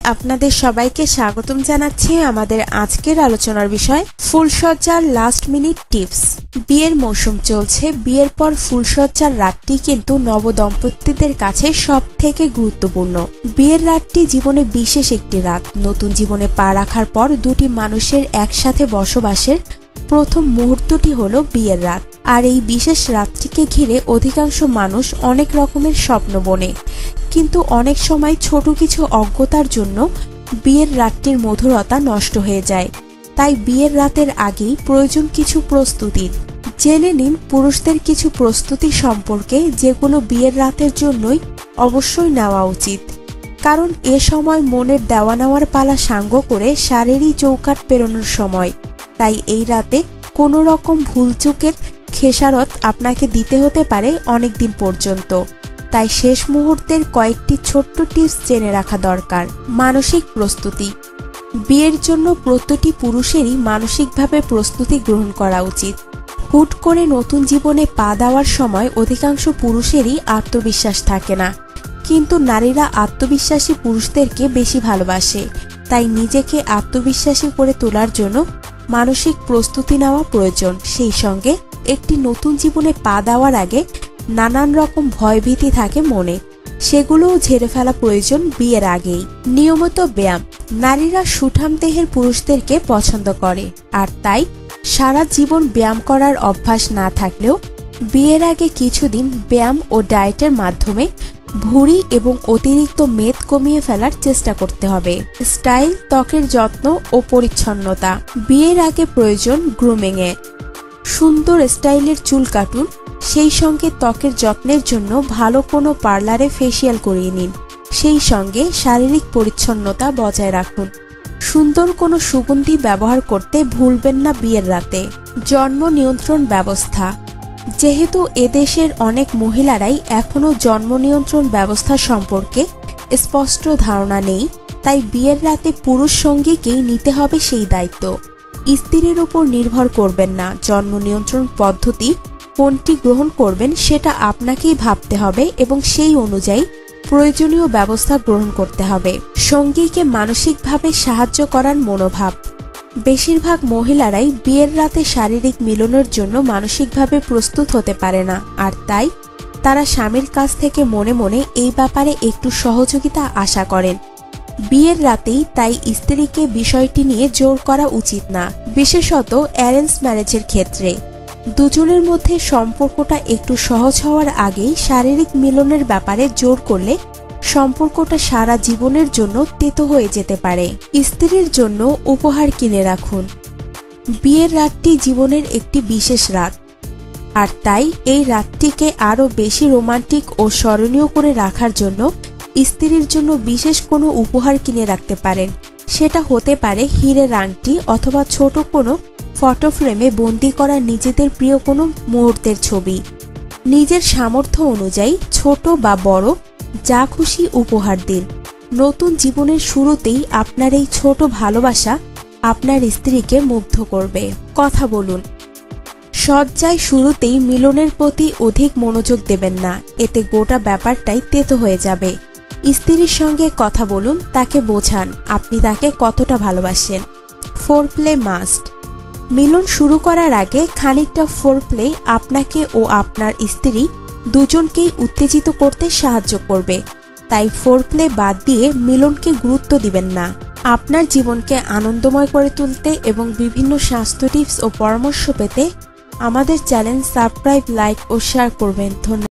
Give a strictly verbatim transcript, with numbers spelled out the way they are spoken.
আপনাদের সবাইকে স্বাগতম জানাচ্ছি আমাদের আজকের আলোচনার বিষয় ফুলসজ্জার লাস্ট মিনিট টিপস। বিয়ের মৌসুম চলছে, বিয়ের পর ফুলসজ্জার রাতটি কিন্তু নবদম্পতিদের কাছে সব থেকে গুরুত্বপূর্ণ। বিয়ের রাতটি জীবনে বিশেষ একটি রাত। নতুন জীবনে পা রাখার পর দুটি মানুষের একসাথে বসবাসের প্রথম মুহূর্তটি হলো বিয়ের রাত। আর এই বিশেষ রাতটিকে ঘিরে অধিকাংশ মানুষ অনেক রকমের স্বপ্ন বোনে, কিন্তু অনেক সময় ছোট কিছু অজ্ঞতার জন্য বিয়ের রাতটির মধুরতা নষ্ট হয়ে যায়। তাই বিয়ের রাতের আগেই প্রয়োজন কিছু প্রস্তুতির। জেনে নিন পুরুষদের কিছু প্রস্তুতি সম্পর্কে, যেগুলো বিয়ের রাতের জন্যই অবশ্যই নেওয়া উচিত। কারণ এ সময় মনের দেওয়া নেওয়ার পালা সাঙ্গ করে শারীরিক চৌকাঠ পেরোনোর সময়। তাই এই রাতে কোনো রকম ভুলচুকের খেসারত আপনাকে দিতে হতে পারে অনেক দিন পর্যন্ত। তাই শেষ মুহূর্তের কয়েকটি ছোট্ট টিপস জেনে রাখা দরকার। মানসিক প্রস্তুতি। বিয়ের জন্য প্রতিটি পুরুষেরই মানসিকভাবে প্রস্তুতি গ্রহণ করা উচিত। হুট করে নতুন জীবনে পা দেওয়ার সময় অধিকাংশ পুরুষেরই আত্মবিশ্বাস থাকে না, কিন্তু নারীরা আত্মবিশ্বাসী পুরুষদেরকে বেশি ভালোবাসে। তাই নিজেকে আত্মবিশ্বাসী করে তোলার জন্য মানসিক প্রস্তুতি নেওয়া প্রয়োজন। সেই সঙ্গে একটি নতুন জীবনে পা দেওয়ার আগে নানান রকম ভয়ভীতি থাকে মনে, সেগুলোও ঝেড়ে ফেলা প্রয়োজন বিয়ের আগেই। নিয়মিত ব্যায়াম। নারীরা সুঠাম দেহের পুরুষদেরকে পছন্দ করে, আর তাই সারা জীবন ব্যায়াম করার অভ্যাস না থাকলেও বিয়ের আগে কিছুদিন ব্যায়াম ও ডায়েটের মাধ্যমে ভুঁড়ি এবং অতিরিক্ত মেদ কমিয়ে ফেলার চেষ্টা করতে হবে। স্টাইল, ত্বকের যত্ন ও পরিচ্ছন্নতা। বিয়ের আগে প্রয়োজন গ্রুমিং এ। সুন্দর স্টাইলের চুল কাটুন, সেই সঙ্গে ত্বকের যত্নের জন্য ভালো কোনো পার্লারে ফেসিয়াল করিয়ে নিন। সেই সঙ্গে শারীরিক পরিচ্ছন্নতা বজায় রাখুন। সুন্দর কোনো সুগন্ধি ব্যবহার করতে ভুলবেন না বিয়ের রাতে। জন্ম নিয়ন্ত্রণ ব্যবস্থা। যেহেতু এদেশের অনেক মহিলারাই এখনও জন্ম নিয়ন্ত্রণ ব্যবস্থা সম্পর্কে স্পষ্ট ধারণা নেই, তাই বিয়ের রাতে পুরুষ সঙ্গীকেই নিতে হবে সেই দায়িত্ব। স্ত্রীর উপর নির্ভর করবেন না। জন্ম নিয়ন্ত্রণ পদ্ধতি কোনটি গ্রহণ করবেন সেটা আপনাকেই ভাবতে হবে এবং সেই অনুযায়ী প্রয়োজনীয় ব্যবস্থা গ্রহণ করতে হবে। সঙ্গীকে মানসিকভাবে সাহায্য করার মনোভাব। বেশিরভাগ মহিলারাই বিয়ের রাতে শারীরিক মিলনের জন্য মানসিকভাবে প্রস্তুত হতে পারে না, আর তাই তারা স্বামীর কাছ থেকে মনে মনে এই ব্যাপারে একটু সহযোগিতা আশা করেন। বিয়ের রাতেই তাই স্ত্রীকে বিষয়টি নিয়ে জোর করা উচিত না, বিশেষত অ্যারেঞ্জ ম্যারেজের ক্ষেত্রে। দুজনের মধ্যে সম্পর্কটা একটু সহজ হওয়ার আগেই শারীরিক মিলনের ব্যাপারে জোর করলে সম্পর্কটা সারা জীবনের জন্য তেতো হয়ে যেতে পারে। স্ত্রীর জন্য উপহার কিনে রাখুন। বিয়ের রাতটি জীবনের একটি বিশেষ রাত, আর তাই এই রাতটিকে আরও বেশি রোমান্টিক ও স্মরণীয় করে রাখার জন্য স্ত্রীর জন্য বিশেষ কোনো উপহার কিনে রাখতে পারেন। সেটা হতে পারে হীরের আংটি অথবা ছোট কোনো ফটো ফ্রেমে বন্দি করা নিজেদের প্রিয় কোনো মুহূর্তের ছবি। নিজের সামর্থ্য অনুযায়ী ছোট বা বড় যা খুশি উপহার দিন। নতুন জীবনের শুরুতেই আপনার এই ছোট ভালোবাসা আপনার স্ত্রীকে মুগ্ধ করবে। কথা বলুন। সজ্জায় শুরুতেই মিলনের প্রতি অধিক মনোযোগ দেবেন না, এতে গোটা ব্যাপারটাই তেতো হয়ে যাবে। স্ত্রীর সঙ্গে কথা বলুন, তাকে বোঝান আপনি তাকে কতটা ভালোবাসেন। Foreplay must. মিলন শুরু করার আগে খানিকটা ফোরপ্লে আপনাকে ও আপনার স্ত্রী দুজনকেই উত্তেজিত করতে সাহায্য করবে। তাই ফোরপ্লে বাদ দিয়ে মিলনকে গুরুত্ব দিবেন না। আপনার জীবনকে আনন্দময় করে তুলতে এবং বিভিন্ন স্বাস্থ্য টিপস ও পরামর্শ পেতে আমাদের চ্যানেল সাবস্ক্রাইব, লাইক ও শেয়ার করবেন। ধন্যবাদ।